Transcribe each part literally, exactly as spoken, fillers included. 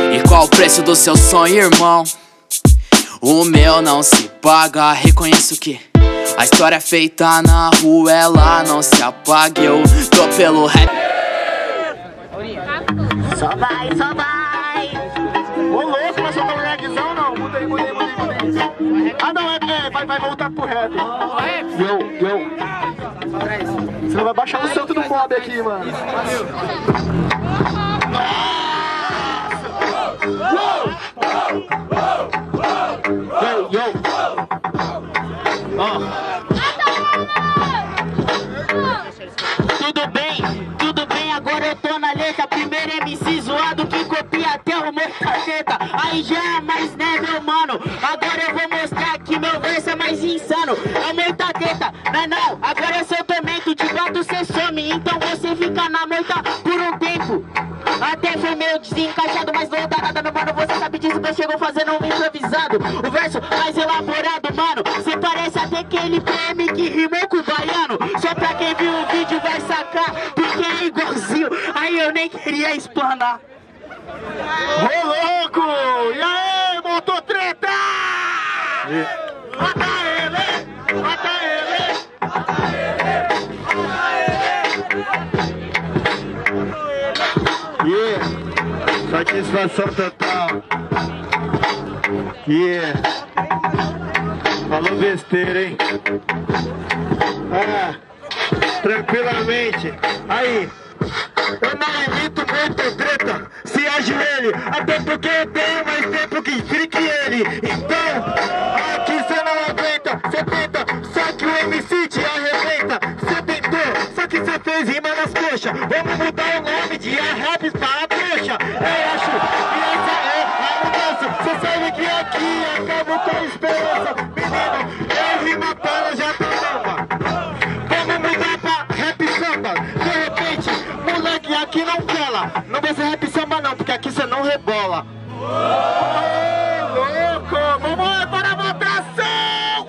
E qual o preço do seu sonho, irmão? O meu não se paga, reconheço que a história é feita na rua, ela não se apaga. Eu tô pelo rap. Só vai, só vai. Ô louco, mas só tá um lagzão não. Mudei, mudei, mudei, mudei. Ah não, é, é vai, vai voltar pro rap. Yo, yo. Você não vai baixar o santo do mob aqui, mano. Yo, yo. Oh. Tudo bem, tudo bem, agora eu tô na letra. Primeiro M C zoado que copia até o meu caceta. Aí já é mais né, meu mano. Agora eu vou mostrar que meu verso é mais insano. É muita teta, não é não. Agora eu sou tormento, de gato cê some. Então você fica na moita por um tempo. Até foi meio desencaixado, mas não dá nada, meu mano. Você sabe disso que eu chego fazendo um improvisado. O verso mais elaborado, mano. Cê parece até aquele P M que rimou com o baiano. Só pra quem viu o vídeo vai sacar, porque é igualzinho. Aí eu nem queria explanar. Ô louco! E aí, mototreta? Mata ele! Mata ele! Mata ele! Yeah! Satisfação total! Yeah! Falou besteira, hein? Ah! Tranquilamente! Aí! Eu não imito muito treta, se ajoelhe, até porque eu tenho mais tempo que frique ele. Então, aqui cê não aguenta, cê tenta, só que o M C te arrebenta. Cê tentou, só que cê fez rima nas coxas. Vamos mudar o nome de A Raps pra A Trouxa. Eu acho que essa é a mudança. Cê sabe que aqui acabo com a esperança. Menino, eu rima para já tá nova. Vamos mudar pra rap samba. De repente, moleque, aqui não cola. Não vai ser rap samba não, porque aqui você não rebola. Ô, louco! Vamos para a votação!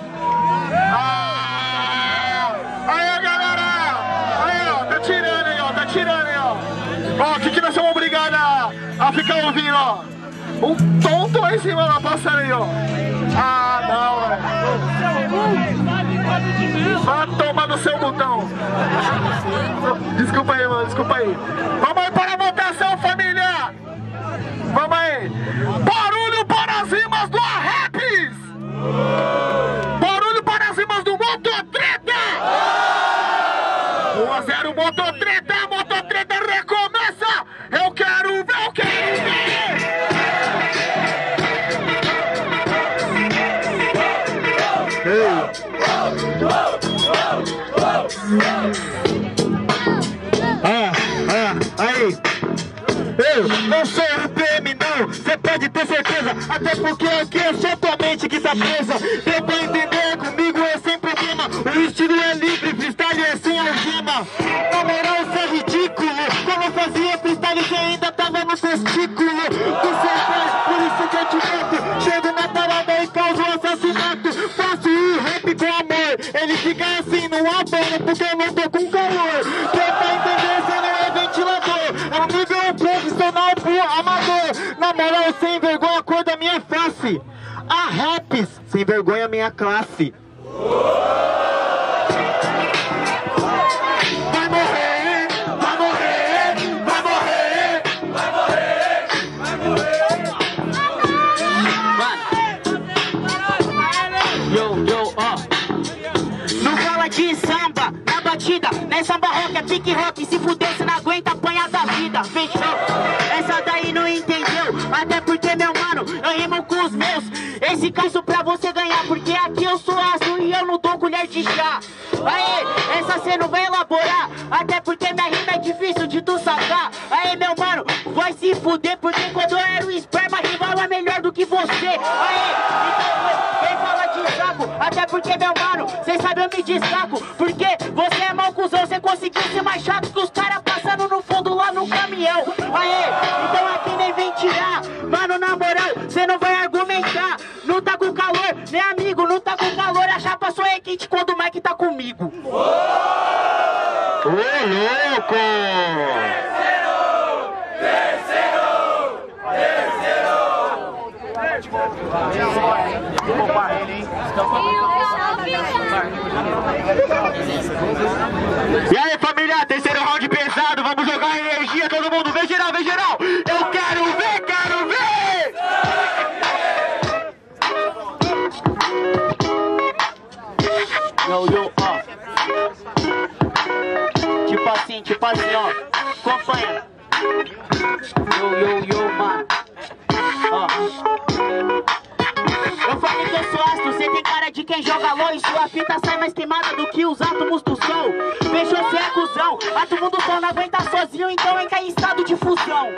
Ah! Aí, galera! Aí, ó, tá tirando aí, ó, tá tirando aí, ó. Ó, o que que nós somos obrigados a, a ficar ouvindo, ó? Um tonto aí em cima da passada aí, ó. Ah, não, velho. Vai tomar no seu botão. Desculpa aí, mano, desculpa aí. Vamos aí para a votação, família. Vamos aí. Barulho para as rimas do Arraps. Barulho para as rimas do Mototreta. um a zero Mototreta. Mototreta recomeça. Eu quero ver, eu quero ver. Ei. Ah, ah, aí. Eu não sou o P M não, cê pode ter certeza. Até porque aqui é só tua mente que tá presa. Deu pra entender, comigo é sem problema. O estilo é livre, freestyle é sem algema. Na moral, isso é ridículo. Como eu fazia freestyle que ainda tava no testículo. Tu cê faz, por isso que eu te mato. Chego na parada e causo um assassinato. Faço o rap com amor. Ele fica assim, não abana, porque eu não tô com calor. Quem tá entendendo, cê não é ventilador. É um nível profissional pro amador. Na moral, sem vergonha, a cor da minha face. A Raps, sem vergonha, minha classe. Vai morrer, vai morrer, vai morrer, vai morrer, vai morrer. Yo, yo, ó. Não fala de samba na batida, não é samba rock, é pique rock. Se fuder, cê não aguenta apanhar da vida. Fechou? Essa daí não entendeu. Até porque, meu mano, eu rimo com os meus. Esse caso pra você ganhar, porque aqui eu sou aço e eu não dou colher de chá. Aê, essa cê não vai elaborar, até porque minha rima é difícil de tu sacar. Aê, meu mano, vai se fuder, porque quando eu era o esperma, rimava melhor do que você. Aê, então vem falar de saco, até porque, meu mano, cê sabe eu me destaco. Porque você é mal cuzão, cê conseguiu ser mais chato que os caras passando no fundo lá no caminhão. Aê, então aqui nem vem tirar. Mano, na moral, cê não vai argumentar. Não tá com calor, nem amigo, não tá com calor. A chapa só é quente quando o Mike tá comigo. Ô, louco! Terceiro! Terceiro! Terceiro! E aí, família, terceiro round pesado, vamos jogar energia, todo mundo, vem geral, vem geral. Eu quero ver, quero ver. Yo, yo, ó. Tipo assim, tipo assim, ó. Acompanha. Yo, yo, yo, mano. Ó. Eu falei que eu sou astro, cê tem cara de quem joga LOL. E sua fita sai mais queimada do que os átomos do sol. Fechou, cê é cuzão. Átomo do sol não aguenta sozinho, então entra em estado de fusão.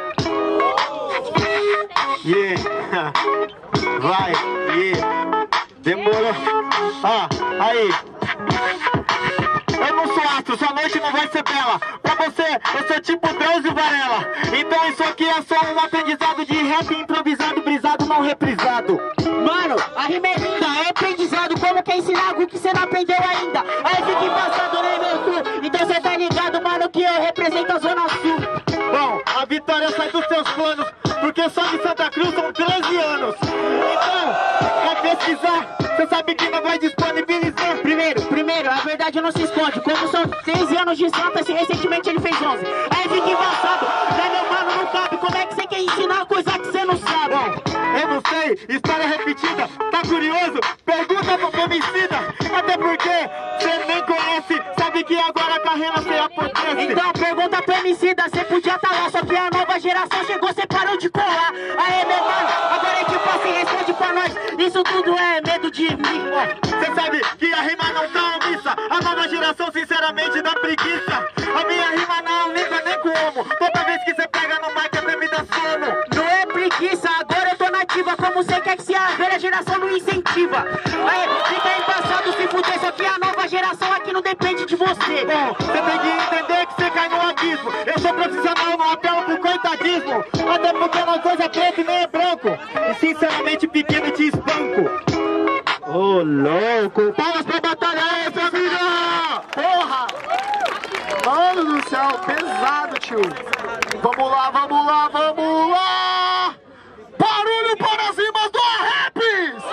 Yeah. Vai, yeah. Demorou. Ó, aí. Eu não sou astro, sua noite não vai ser bela. Pra você, eu sou tipo Deus e Varela. Então isso aqui é só um aprendizado de rap improvisado, brisado, não reprisado. Mano, a rima é linda, é aprendizado. Como que é ensinar algo que você não aprendeu ainda? Aí fica embaçado, né, meu sul? Então cê tá ligado, mano, que eu represento a Zona Sul. Bom, a vitória sai dos seus planos, porque só de Santa Cruz são treze anos. Então, quer pesquisar, cê sabe que não vai disponibilizar. Primeiro, primeiro, a verdade não se esconde. Como são seis anos de Santa, se recentemente ele fez onze. Aí fica embaçado, né, meu mano, não cabe. Como é que você quer ensinar coisa que você não sabe? Bom, eu não sei, história repetida. Tá curioso? Pergunta pro homicida. Até porque você nem conhece, sabe que agora a carreira você apodrece. Então pergunta pro homicida, você podia tá lá, só que a nova geração chegou, você parou de colar. Aê, meu mano, agora é que passa e responde pra nós. Isso tudo é medo de mim. Você sabe que a rima não tá omissa. A nova geração sinceramente dá preguiça. A minha rima não limpa nem como. Toda vez que você pega no mic até me dá sono. Não é preguiça, agora eu tô nativa. Como você quer que se a velha geração não incentiva? Aí, fica embaçado se fuder, só que a nova geração aqui não depende de você. Bom, você tem que entender que você cai no abismo. Eu sou profissional, não apelo pro coitadismo. Até porque nós dois é preto e nem é branco. E sinceramente pequeno te espanco. Ô, oh, louco! Palmas pra batalha aí, família! Porra! Mano do céu, pesado, tio! Vamos lá, vamos lá, vamos lá! Barulho para as rimas do Arraps!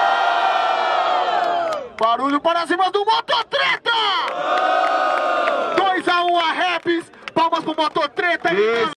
Barulho para as rimas do Mototreta! dois a um Arraps! Palmas pro Mototreta!